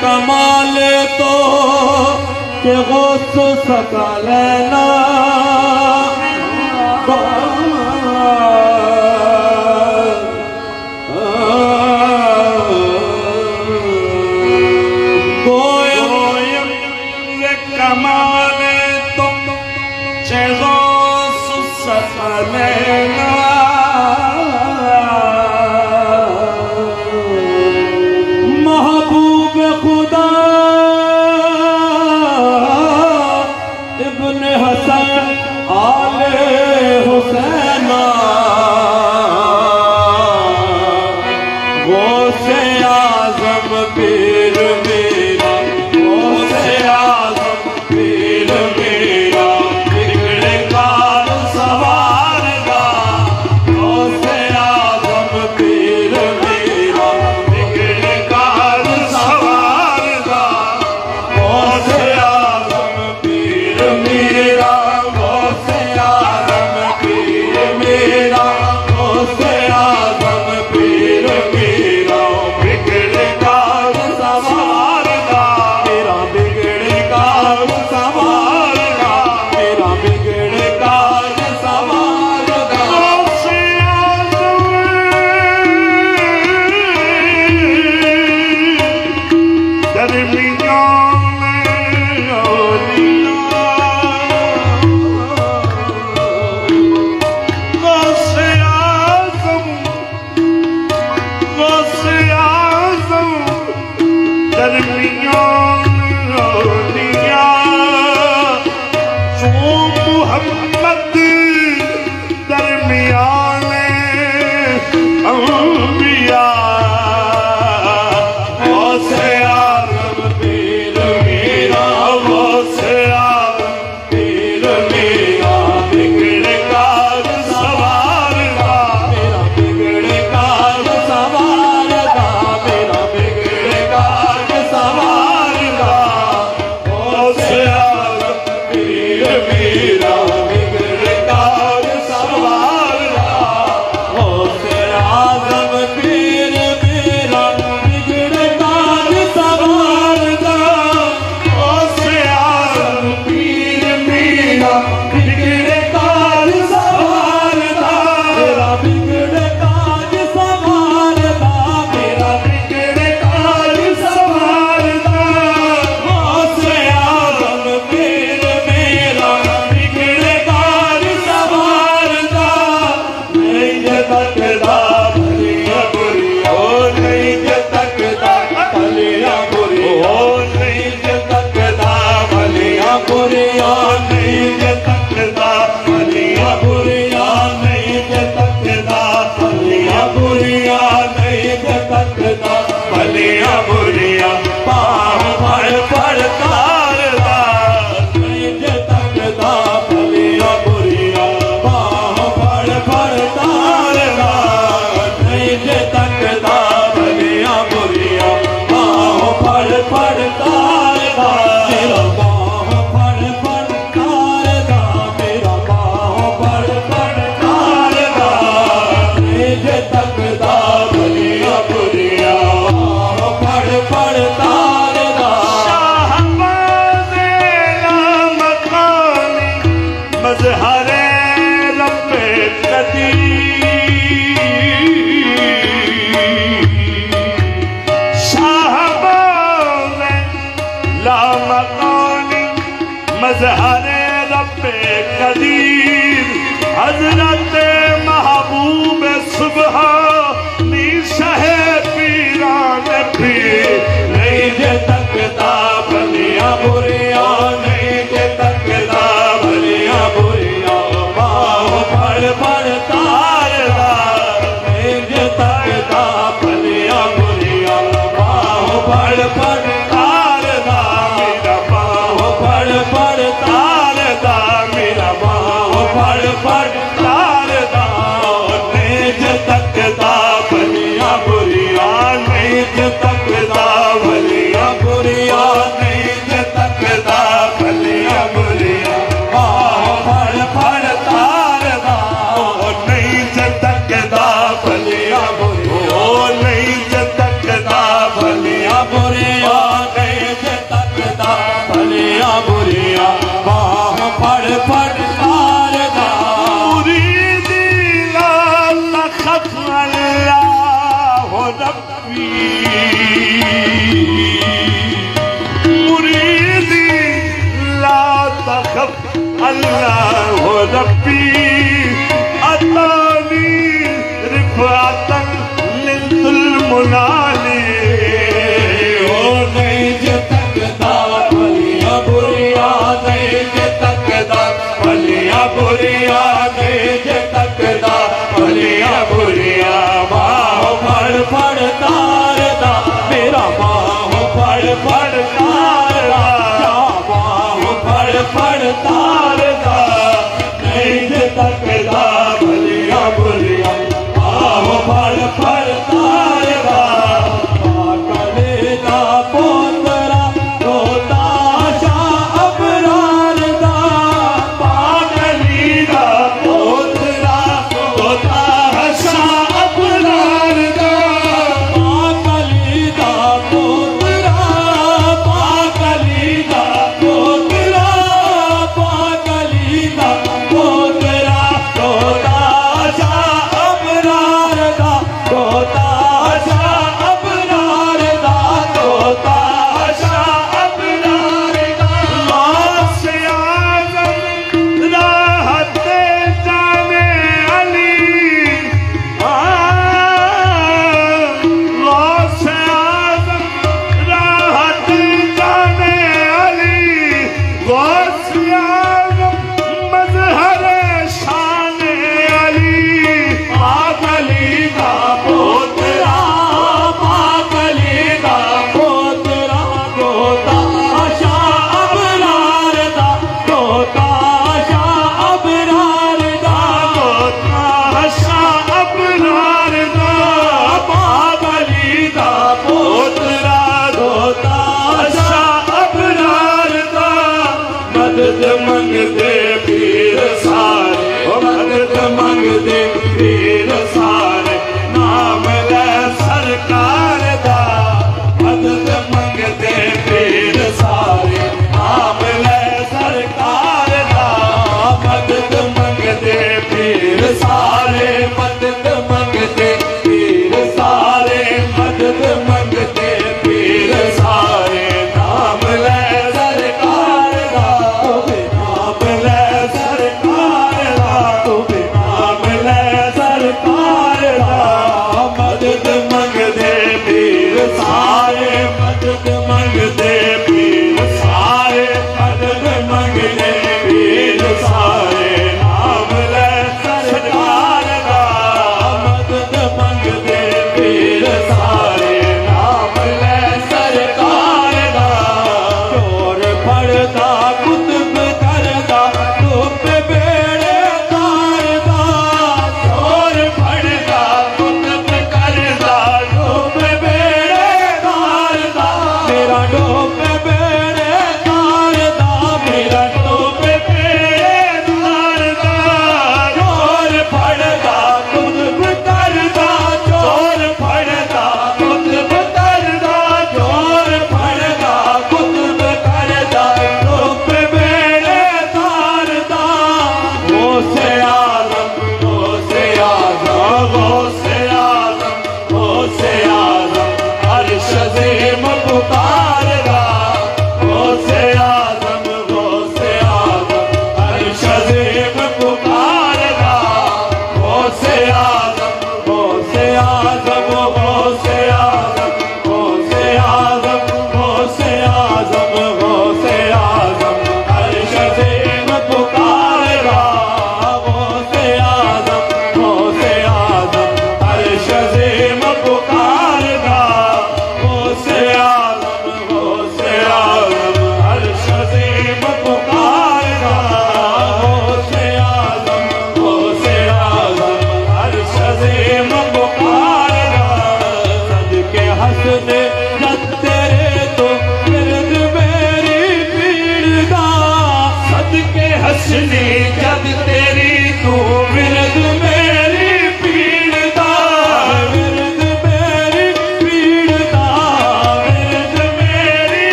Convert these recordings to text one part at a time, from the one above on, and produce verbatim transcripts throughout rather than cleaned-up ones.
कमाल तो के गौस सका लेना कमाल तुम चेज़ो सुसलेना महबूब खुदा इब्न हसन आले हुसैना गौसे आज़म पीर मेरा गौसे आज़म पीर मेरा बिगड़े कार सवारगा गौसे आज़म पीर मेरा बिगड़े कार सवारगा गौसे आज़म पीर मेरा गौसे आज़म पीर मेरा गौसे आज़म पीर मेरा बिगड़े कार सवारगा मेरा बिगड़े कार सवारगा मेरा बिगड़े कार सवारगा गौसे आज़म दरमियान में औलिया गौसे आज़म गौसे आज़म दरमियान में औलिया जो मुहम्मद दरमियाने अंबिया गौसे आज़म पीर मेरा गौसे आज़म पीर मेरा बिगड़े कार सवारगा मेरा बिगड़े कार सवारगा मेरा बिगड़े कार सवारगा गौसे आज़म पीर मेरा बिगड़े कार सवारगा गौसे आज़म पीर मेरा बिगड़े कार सवारगा गौसे आज़म पीर मेरा बिगड़े कार सवारगा मेरा बिगड़े कार सवारगा मेरा बिगड़े कार सवारगा गौसे आज़म पीर मेरा बिगड़े कार सवारगा नहीं जतकदा भलिया बुरिया ओ नहीं जतकदा भलिया बुरिया ओ नहीं जतकदा भलिया बुरिया नहीं जतकदा भलिया बुरिया नहीं जतकदा भलिया बुरिया नहीं जतकदा भलिया बुरिया पाँव भर भर तारदा नहीं जतकदा भलिया बुरिया पाँव भर भर तारदा नहीं जतकदा भलिया बुरिया पाँव भर भर तारदा मेरा पाँव भर भर तारदा मेरा पाँव भर भर तारदा नहीं जतकदा भलिया बुरिया पाँव भर भर तारदा शाहबाज़े लामकानी मज़हरे रब्बे कदीर शाहबाज़े लामकानी मज़हरे रब्बे कदीर हज़रत महबूब सुबह शहे पीरान पीर नहीं जतकदा भलिया बुरिया नहीं जतकदा भलिया बुरिया पाँव भर भर तारदा नहीं जतकदा भलिया बुरिया पाँव भर भर तारदा मेरा पाँव भर भर तारदा मेरा पाँव भर भर तारदा नहीं जतकदा भलिया बुरिया नहीं जतकदा भलिया बुरिया नहीं जतकदा भलिया बुरिया पाँव भर भर तारदा नहीं जतकदा भलिया बुरिया ओ नहीं जतकदा भलिया बुरिया मुरीदी ला तखफ अल्लाह रब्बी अतानी रिफातन लिल मुनाली। ओ नहीं जे तकदा भलिया बुरिया, नहीं जे तकदा भलिया बुरिया, नहीं जे तकदा भलिया बुरिया। बाहों फड़ फड़ तारदा मेरा, बाहों फड़ फड़ तारदा, क्या बाहों फड़ फड़ तारदा। नहीं जे तकदा भलिया बुरिया, बाहों फड़ फड़ तारदा। कलेदा पोतरा रोता शाह अबरार दा, पागलीदा पोतरा रोता शाह अबरार दा। पागलीदा पोतरा, पागलीदा पोतरा,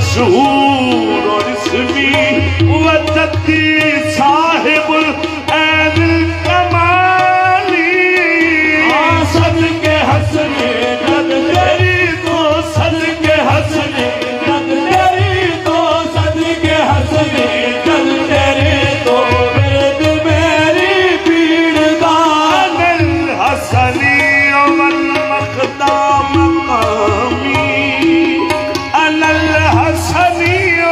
मशहूर और इसमी वजदी साहिबुल ऐनिल कमाली। सद के हंसने जद तेरी तो सद के हंसने जद तेरी तो सद के हंसने जद तेरे तो विरद मेरी पीड़ दा। अनल हसनी वल मक़दाम मक़ामी। अनल हसनियो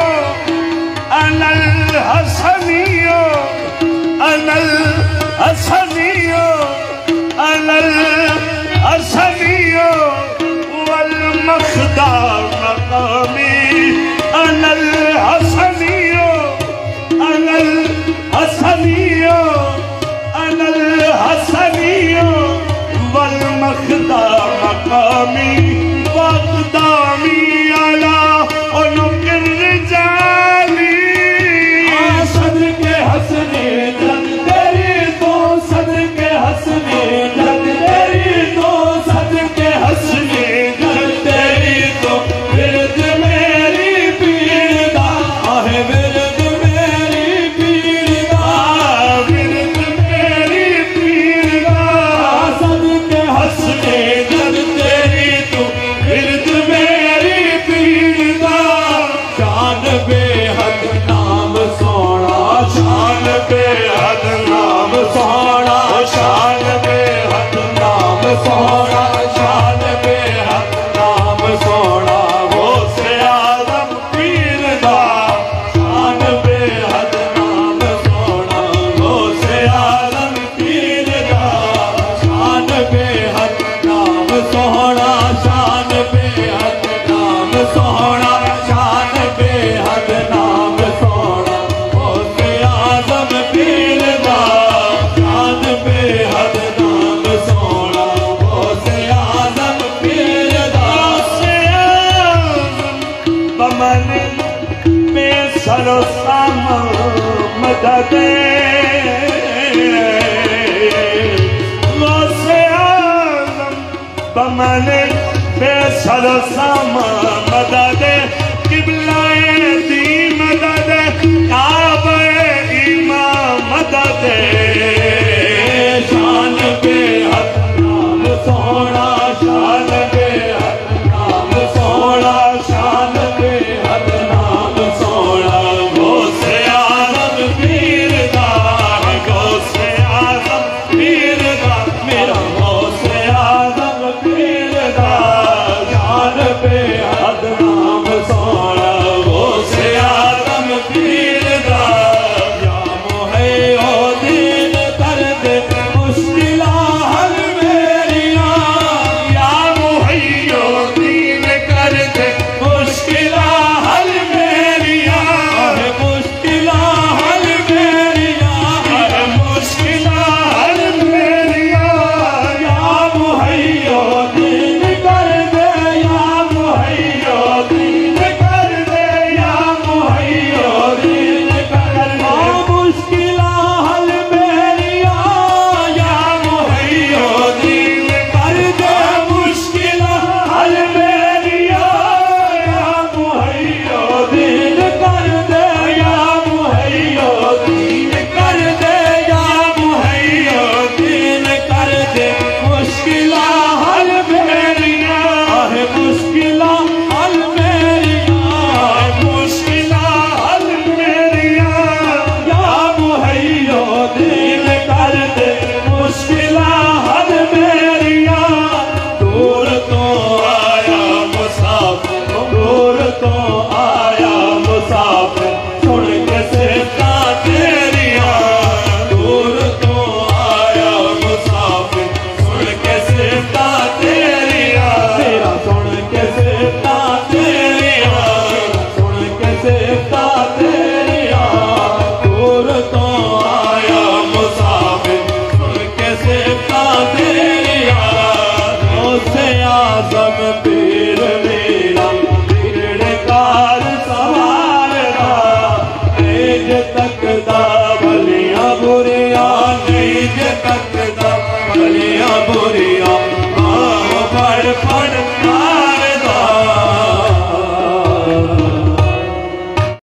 अनल हसनियो अनल हसनियो अनल हसनियो वल मक़दाम मक़ामी। अनल हसनियो अनल हसनियो अनल हसनियो वल मक़दाम मक़ामी। वक़दामी अला उनुक़िर रिजाली। सद के हंसने जद तेरी तो सद के हंसने जद तेरी तो सद के हंसने जद तेरी तो विरद मेरी पीड़ दा। आहे विरद मेरी पीड़ दा। विरद मेरी पीर दा। सद के हंसने जद तेरी तो विरद मेरी पीड़ दा। शान बेहद नाम सोना शान बेहद नाम सोना शान बेहद नाम सोना शान बेहद नाम सोना वो से आदम पीर दा। शान बेहद नाम सोना वो से आदम पीर दा। शान बेहद नाम सोना शान बेहद नाम सोना शान बेहद नाम सोना वो से आदम पीर दा। शान बेहद नाम सोना वो से आदम पीर दा। से बमन में सरो साम मददे। वो से आज़म बमन में सरो साम मददे।